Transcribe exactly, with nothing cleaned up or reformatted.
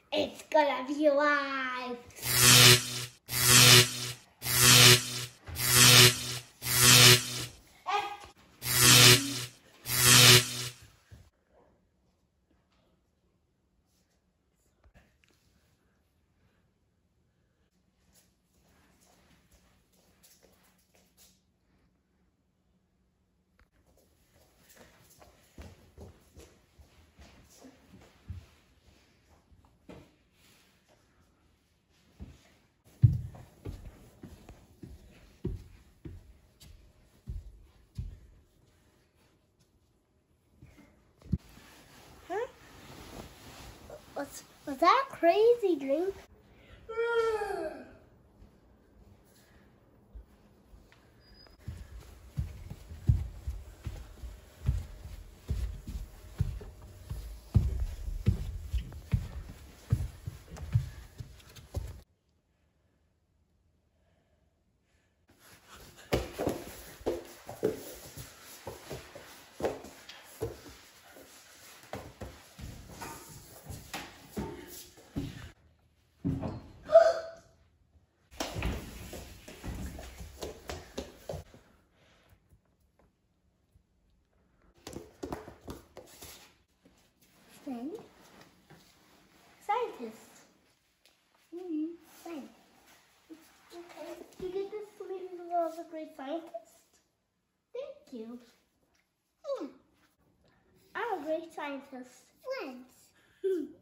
It's gonna be alive. Was, was that a crazy drink? Then, scientist. Mm-hmm. Scientist. Okay. You get this maybe of a great scientist? Thank you. Yeah. I'm a great scientist. Friends.